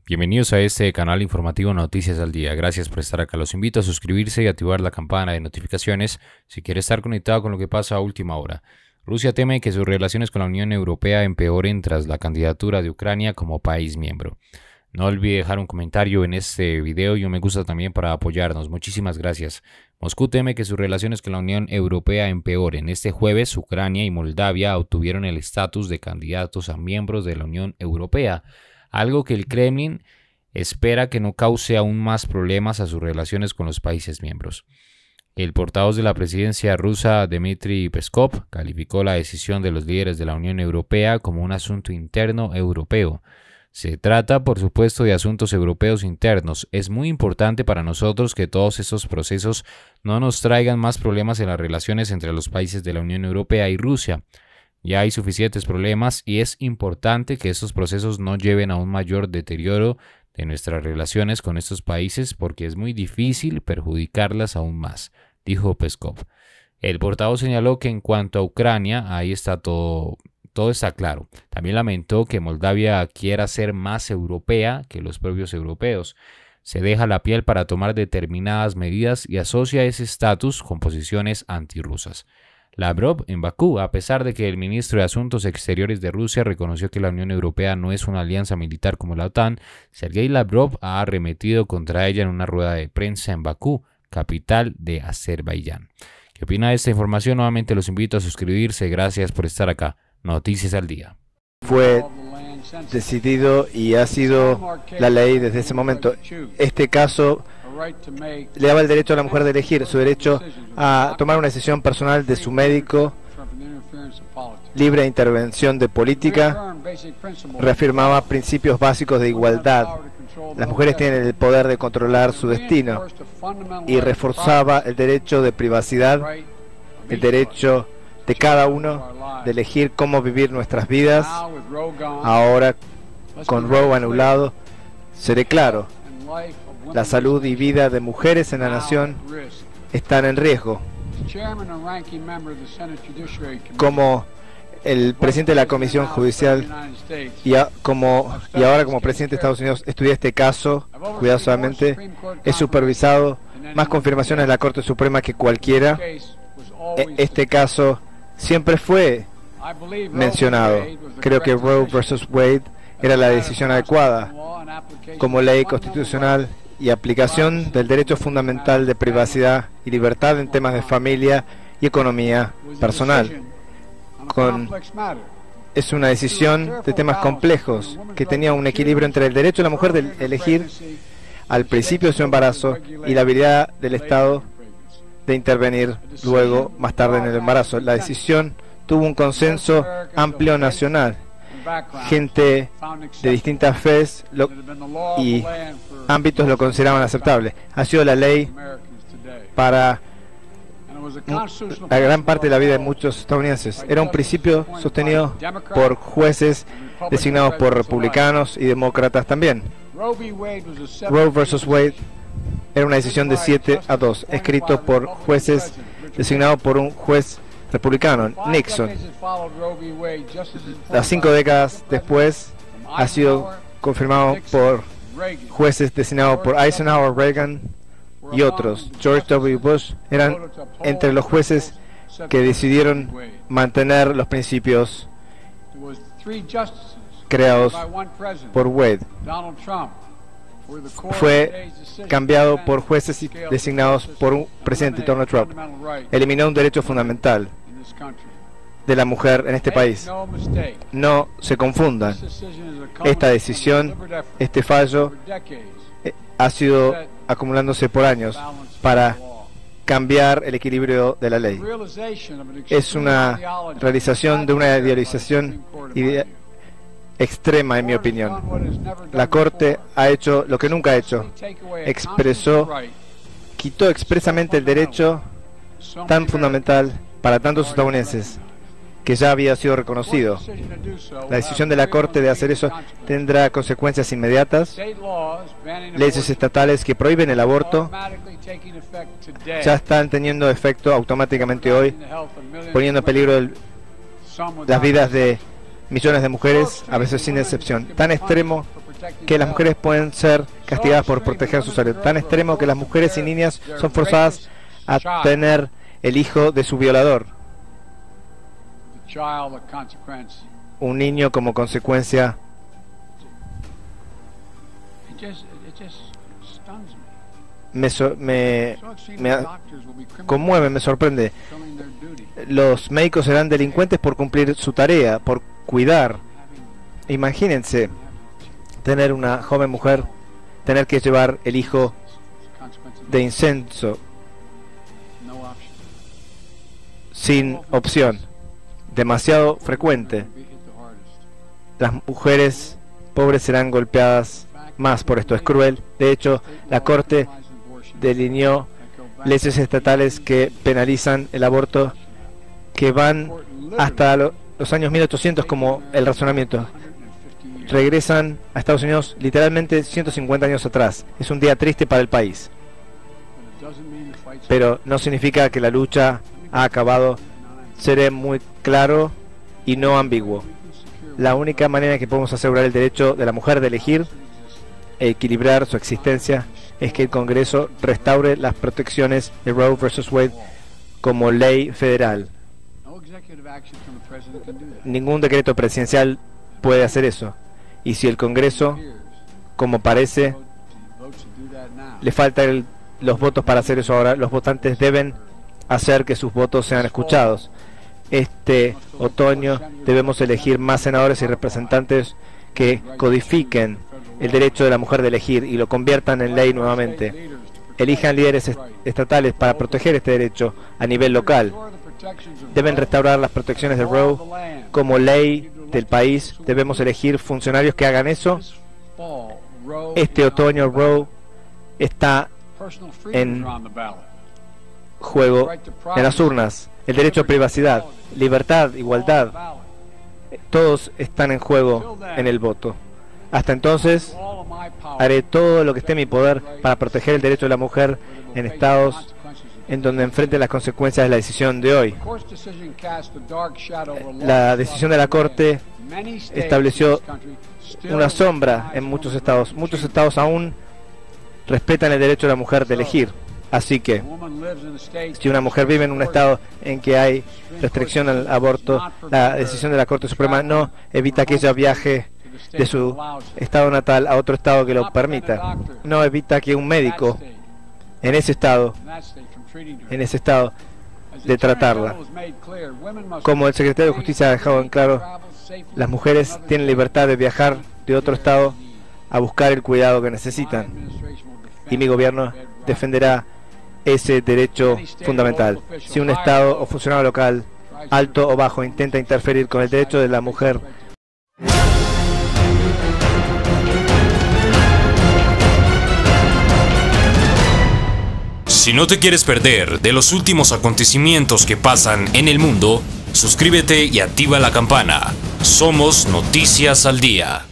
Bienvenidos a este canal informativo Noticias al Día. Gracias por estar acá. Los invito a suscribirse y activar la campana de notificaciones si quiere estar conectado con lo que pasa a última hora. Rusia teme que sus relaciones con la Unión Europea empeoren tras la candidatura de Ucrania como país miembro. No olvide dejar un comentario en este video y un me gusta también para apoyarnos. Muchísimas gracias. Moscú teme que sus relaciones con la Unión Europea empeoren. Este jueves, Ucrania y Moldavia obtuvieron el estatus de candidatos a miembros de la Unión Europea, algo que el Kremlin espera que no cause aún más problemas a sus relaciones con los países miembros. El portavoz de la presidencia rusa, Dmitry Peskov, calificó la decisión de los líderes de la Unión Europea como un asunto interno europeo. Se trata, por supuesto, de asuntos europeos internos. Es muy importante para nosotros que todos estos procesos no nos traigan más problemas en las relaciones entre los países de la Unión Europea y Rusia. Ya hay suficientes problemas y es importante que estos procesos no lleven a un mayor deterioro de nuestras relaciones con estos países porque es muy difícil perjudicarlas aún más, dijo Peskov. El portavoz señaló que en cuanto a Ucrania, ahí está todo está claro. También lamentó que Moldavia quiera ser más europea que los propios europeos. Se deja la piel para tomar determinadas medidas y asocia ese estatus con posiciones antirrusas. Lavrov en Bakú, a pesar de que el ministro de Asuntos Exteriores de Rusia reconoció que la Unión Europea no es una alianza militar como la OTAN, Sergei Lavrov ha arremetido contra ella en una rueda de prensa en Bakú, capital de Azerbaiyán. ¿Qué opina de esta información? Nuevamente los invito a suscribirse. Gracias por estar acá. Noticias al Día. Fue decidido y ha sido la ley desde ese momento. Este caso le daba el derecho a la mujer de elegir, su derecho a tomar una decisión personal de su médico, libre intervención de política, reafirmaba principios básicos de igualdad. Las mujeres tienen el poder de controlar su destino y reforzaba el derecho de privacidad, el derecho de cada uno de elegir cómo vivir nuestras vidas. Ahora, con Roe anulado, seré claro. La salud y vida de mujeres en la nación están en riesgo. Como el presidente de la Comisión Judicial y ahora como presidente de Estados Unidos estudié este caso cuidadosamente, he supervisado más confirmaciones de la Corte Suprema que cualquiera. Este caso siempre fue mencionado. Creo que Roe versus Wade era la decisión adecuada como ley constitucional y aplicación del derecho fundamental de privacidad y libertad en temas de familia y economía personal. Es una decisión de temas complejos que tenía un equilibrio entre el derecho de la mujer de elegir al principio de su embarazo y la habilidad del Estado de intervenir luego, más tarde en el embarazo. La decisión tuvo un consenso amplio nacional. Gente de distintas fes y ámbitos lo consideraban aceptable. Ha sido la ley para la gran parte de la vida de muchos estadounidenses. Era un principio sostenido por jueces designados por republicanos y demócratas también. Roe versus Wade era una decisión de 7-2, escrito por jueces designados por un juez republicano, Nixon. Las 5 décadas después ha sido confirmado por jueces designados por Eisenhower, Reagan y otros. George W. Bush eran entre los jueces que decidieron mantener los principios creados por Wade. Fue cambiado por jueces designados por un presidente, Donald Trump. Eliminó un derecho fundamental de la mujer en este país. No se confundan. Esta decisión, este fallo, ha sido acumulándose por años para cambiar el equilibrio de la ley. Es una realización de una idealización extrema, en mi opinión. La Corte ha hecho lo que nunca ha hecho. Quitó expresamente el derecho tan fundamental para tantos estadounidenses que ya había sido reconocido. La decisión de la Corte de hacer eso tendrá consecuencias inmediatas. Leyes estatales que prohíben el aborto ya están teniendo efecto automáticamente hoy, poniendo en peligro las vidas de millones de mujeres, a veces sin excepción. Tan extremo que las mujeres pueden ser castigadas por proteger su salud, tan extremo que las mujeres y niñas son forzadas a tener el hijo de su violador, un niño como consecuencia. Me conmueve, me sorprende. Los médicos serán delincuentes por cumplir su tarea, por cuidar. Imagínense tener una joven mujer, tener que llevar el hijo de incenso sin opción. Demasiado frecuente. Las mujeres pobres serán golpeadas más por esto. Es cruel. De hecho, la Corte delineó leyes estatales que penalizan el aborto, que van hasta los años 1800 como el razonamiento. Regresan a Estados Unidos literalmente 150 años atrás. Es un día triste para el país, pero no significa que la lucha ha acabado. Seré muy claro y no ambiguo. La única manera que podemos asegurar el derecho de la mujer de elegir e equilibrar su existencia es que el Congreso restaure las protecciones de Roe vs. Wade como ley federal. Ningún decreto presidencial puede hacer eso. Y si el Congreso, como parece, le faltan los votos para hacer eso ahora, los votantes deben hacer que sus votos sean escuchados. Este otoño debemos elegir más senadores y representantes que codifiquen el derecho de la mujer de elegir y lo conviertan en ley nuevamente. Elijan líderes estatales para proteger este derecho a nivel local. Deben restaurar las protecciones de Roe como ley del país. Debemos elegir funcionarios que hagan eso. Este otoño Roe está en juego en las urnas. El derecho a privacidad, libertad, igualdad, todos están en juego en el voto. Hasta entonces, haré todo lo que esté en mi poder para proteger el derecho de la mujer en estados en donde enfrente las consecuencias de la decisión de hoy. La decisión de la Corte estableció una sombra en muchos estados. Muchos estados aún respetan el derecho de la mujer de elegir. Así que, si una mujer vive en un estado en que hay restricción al aborto, la decisión de la Corte Suprema no evita que ella viaje de su estado natal a otro estado que lo permita. No evita que un médico en ese estado de tratarla. Como el secretario de Justicia ha dejado en claro, las mujeres tienen libertad de viajar de otro estado a buscar el cuidado que necesitan. Y mi gobierno defenderá ese derecho fundamental. Si un estado o funcionario local, alto o bajo, intenta interferir con el derecho de la mujer, si no te quieres perder de los últimos acontecimientos que pasan en el mundo, suscríbete y activa la campana. Somos Noticias al Día.